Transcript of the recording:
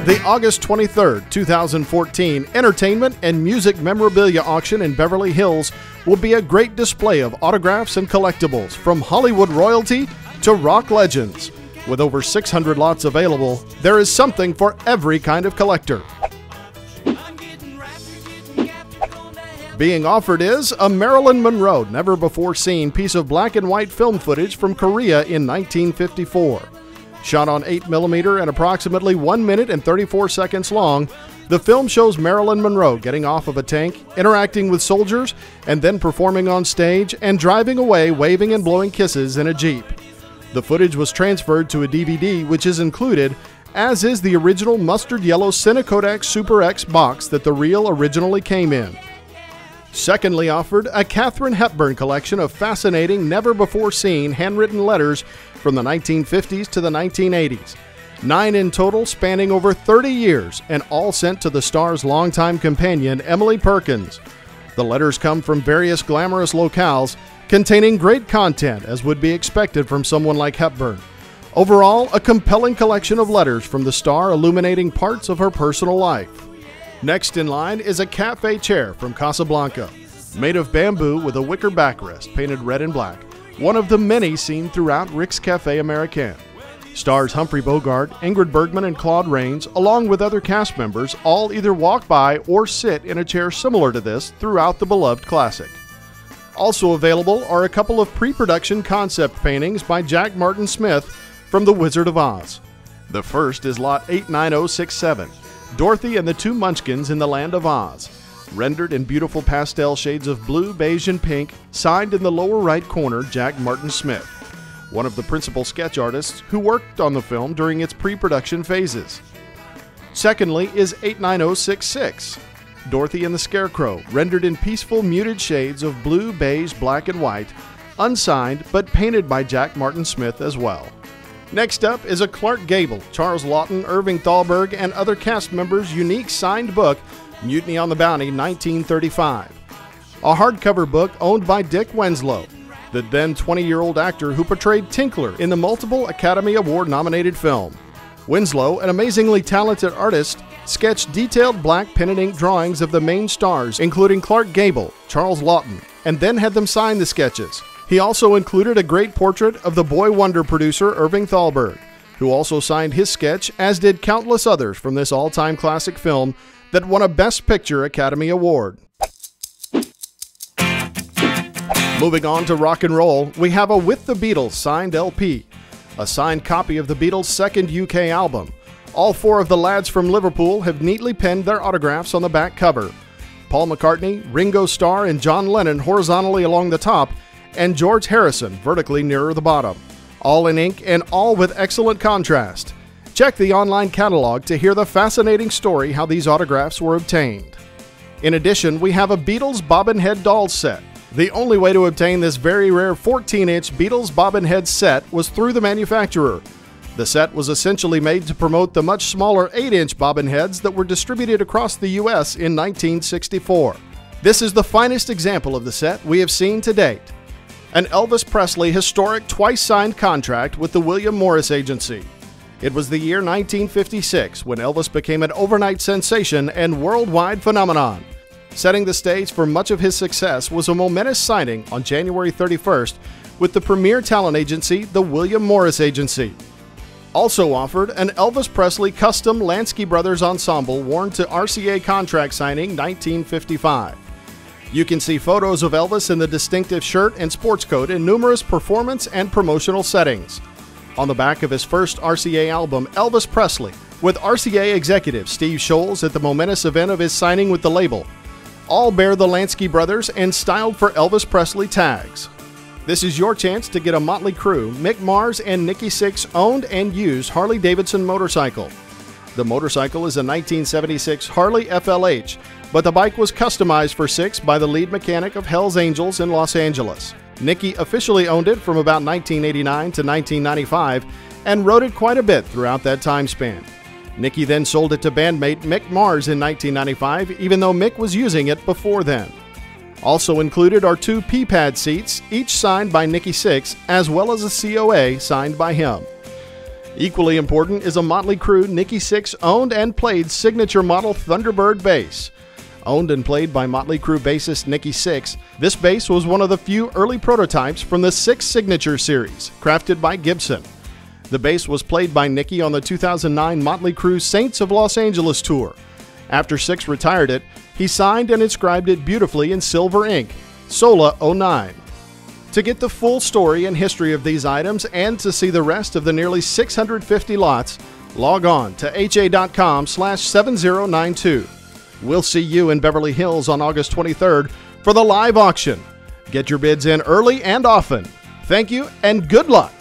The August 23, 2014 Entertainment and Music Memorabilia Auction in Beverly Hills will be a great display of autographs and collectibles from Hollywood royalty to rock legends. With over 600 lots available, there is something for every kind of collector. Being offered is a Marilyn Monroe never-before-seen piece of black and white film footage from Korea in 1954. Shot on 8mm and approximately 1 minute and 34 seconds long, the film shows Marilyn Monroe getting off of a tank, interacting with soldiers, and then performing on stage and driving away waving and blowing kisses in a Jeep. The footage was transferred to a DVD, which is included, as is the original mustard yellow Cinecodex Super X box that the reel originally came in. Secondly offered, a Katharine Hepburn collection of fascinating, never-before-seen handwritten letters from the 1950s to the 1980s. 9 in total, spanning over 30 years, and all sent to the star's longtime companion, Emily Perkins. The letters come from various glamorous locales, containing great content as would be expected from someone like Hepburn. Overall, a compelling collection of letters from the star illuminating parts of her personal life. Next in line is a cafe chair from Casablanca, made of bamboo with a wicker backrest painted red and black, one of the many seen throughout Rick's Cafe Americain. Stars Humphrey Bogart, Ingrid Bergman, and Claude Rains, along with other cast members, all either walk by or sit in a chair similar to this throughout the beloved classic. Also available are a couple of pre-production concept paintings by Jack Martin Smith from The Wizard of Oz. The first is Lot 89067. Dorothy and the Two Munchkins in the Land of Oz, rendered in beautiful pastel shades of blue, beige, and pink, signed in the lower right corner, Jack Martin Smith, one of the principal sketch artists who worked on the film during its pre-production phases. Secondly is 89066, Dorothy and the Scarecrow, rendered in peaceful, muted shades of blue, beige, black, and white, unsigned but painted by Jack Martin Smith as well. Next up is a Clark Gable, Charles Laughton, Irving Thalberg, and other cast members' unique signed book, Mutiny on the Bounty, 1935. A hardcover book owned by Dick Winslow, the then 20-year-old actor who portrayed Tinkler in the multiple Academy Award-nominated film. Winslow, an amazingly talented artist, sketched detailed black pen and ink drawings of the main stars, including Clark Gable, Charles Laughton, and then had them sign the sketches. He also included a great portrait of the boy wonder producer Irving Thalberg, who also signed his sketch, as did countless others from this all-time classic film that won a Best Picture Academy Award. Moving on to rock and roll, we have a With the Beatles signed LP, a signed copy of the Beatles' second UK album. All 4 of the lads from Liverpool have neatly penned their autographs on the back cover. Paul McCartney, Ringo Starr, and John Lennon horizontally along the top, and George Harrison vertically nearer the bottom. All in ink and all with excellent contrast. Check the online catalog to hear the fascinating story how these autographs were obtained. In addition, we have a Beatles Bobbin Head Dolls set. The only way to obtain this very rare 14-inch Beatles Bobbin Head set was through the manufacturer. The set was essentially made to promote the much smaller 8-inch bobbin heads that were distributed across the U.S. in 1964. This is the finest example of the set we have seen to date. An Elvis Presley historic twice-signed contract with the William Morris Agency. It was the year 1956 when Elvis became an overnight sensation and worldwide phenomenon. Setting the stage for much of his success was a momentous signing on January 31st with the premier talent agency, the William Morris Agency. Also offered, an Elvis Presley custom Lansky Brothers ensemble worn to RCA contract signing 1955. You can see photos of Elvis in the distinctive shirt and sports coat in numerous performance and promotional settings. On the back of his first RCA album, Elvis Presley, with RCA executive Steve Scholes at the momentous event of his signing with the label. All bear the Lansky Brothers and styled for Elvis Presley tags. This is your chance to get a Motley Crue, Mick Mars, and Nikki Sixx owned and used Harley-Davidson motorcycle. The motorcycle is a 1976 Harley FLH, but the bike was customized for Sixx by the lead mechanic of Hell's Angels in Los Angeles. Nikki officially owned it from about 1989 to 1995 and rode it quite a bit throughout that time span. Nikki then sold it to bandmate Mick Mars in 1995, even though Mick was using it before then. Also included are 2 P-pad seats, each signed by Nikki Sixx, as well as a COA signed by him. Equally important is a Motley Crue Nicky 6 owned and played signature model Thunderbird bass. Owned and played by Motley Crue bassist Nicky 6, this bass was one of the few early prototypes from the 6 Signature series, crafted by Gibson. The bass was played by Nicky on the 2009 Motley Crue Saints of Los Angeles tour. After 6 retired it, he signed and inscribed it beautifully in silver ink, Sola 09. To get the full story and history of these items and to see the rest of the nearly 650 lots, log on to ha.com/7092. We'll see you in Beverly Hills on August 23rd for the live auction. Get your bids in early and often. Thank you and good luck.